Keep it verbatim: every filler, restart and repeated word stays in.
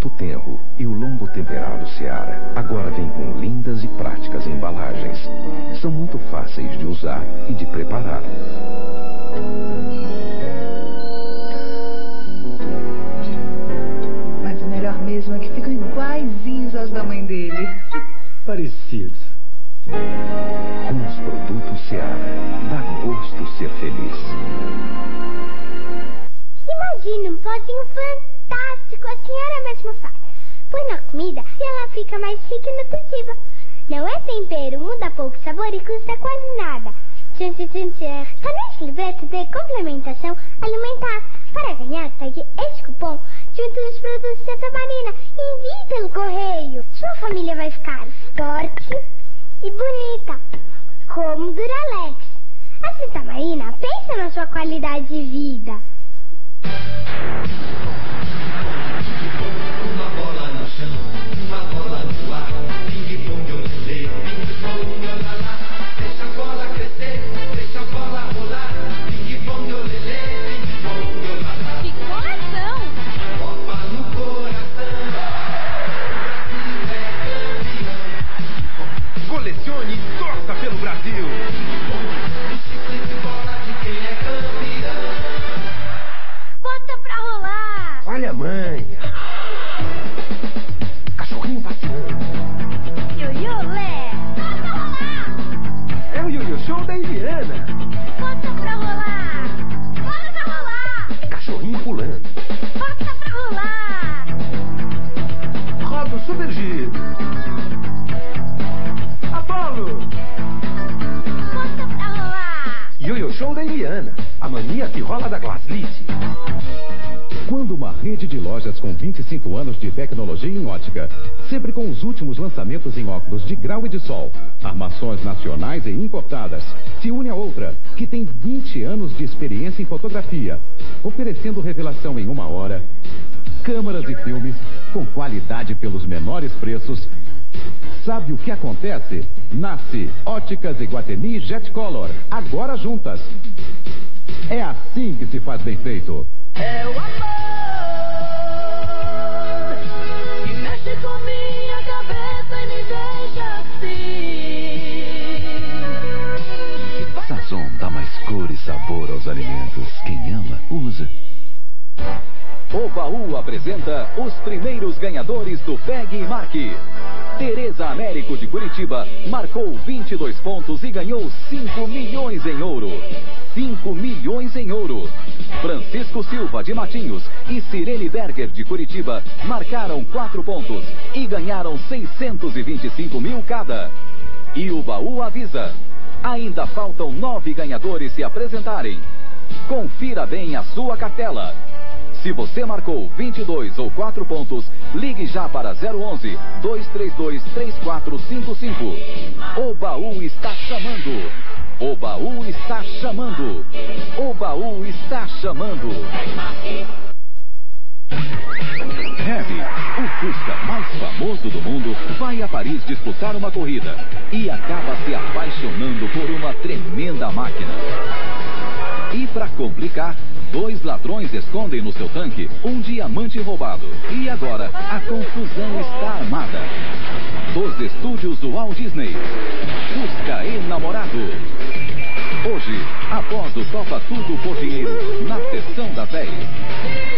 produto tenro e o lombo temperado Seara agora vem com lindas e práticas embalagens. São muito fáceis de usar e de preparar. Mas o melhor mesmo é que ficam iguaizinhos aos da mãe dele. Parecidos. Com os produtos Seara, dá gosto ser feliz. Imagina um pozinho fantástico, a senhora mesmo faz. Põe na comida e ela fica mais rica e nutritiva. Não é tempero, muda pouco sabor e custa quase nada. Tchan, tchan, tchan, tchan. Tá nesse livreto de complementação alimentar. Para ganhar, pegue este cupom junto dos produtos Santa Marina e envie pelo correio. Sua família vai ficar forte e bonita, como Duralex. A Santa Marina pensa na sua qualidade de vida. Uma bola no chão, uma bola no ar, ping-pong, olelê, ping-pong, olala. Deixa a bola crescer, deixa a bola rolar, ping-pong, olelê, ping-pong, olala. Que coração! Copa no coração, o Brasil é campeão. Colecione e torça pelo Brasil. O ciclo de bola de quem é campeão. Bota pra rolar! Olha a mãe. Cachorrinho passeando. Ioiô, Lé! Bota pra rolar! É o Ioiô Show da Indiana. Bota pra rolar! Bota pra rolar! Cachorrinho pulando. Bota pra rolar! Roda o super giro. Apolo. Bota pra rolar! Ioiô Show da Indiana. A mania que rola da Glaslit. Quando uma rede de lojas com vinte e cinco anos de tecnologia em ótica, sempre com os últimos lançamentos em óculos de grau e de sol, armações nacionais e importadas, se une a outra, que tem vinte anos de experiência em fotografia, oferecendo revelação em uma hora, câmeras e filmes com qualidade pelos menores preços. Sabe o que acontece? Nasce Óticas Iguatemi Jetcolor, agora juntas. É assim que se faz bem feito. É o amor que mexe com minha cabeça e me deixa assim. Sazon dá mais cor e sabor aos alimentos. Quem ama, usa. O Baú apresenta os primeiros ganhadores do Pegue e Marque. Tereza Américo de Curitiba marcou vinte e dois pontos e ganhou cinco milhões em ouro. cinco milhões em ouro. Francisco Silva de Matinhos e Sirene Berger de Curitiba marcaram quatro pontos e ganharam seiscentos e vinte e cinco mil cada. E o Baú avisa: ainda faltam nove ganhadores se apresentarem. Confira bem a sua cartela. Se você marcou vinte e dois ou quatro pontos, ligue já para zero onze, dois três dois, três quatro cinco cinco. O Baú está chamando. O Baú está chamando. O Baú está chamando. Heavy, o Fusca mais famoso do mundo, vai a Paris disputar uma corrida e acaba se apaixonando por uma tremenda máquina. E para complicar, dois ladrões escondem no seu tanque um diamante roubado. E agora, a confusão está armada. Dos estúdios do Walt Disney, Fusca Enamorado. Hoje, após o Topa Tudo por Dinheiro, na sessão das dez.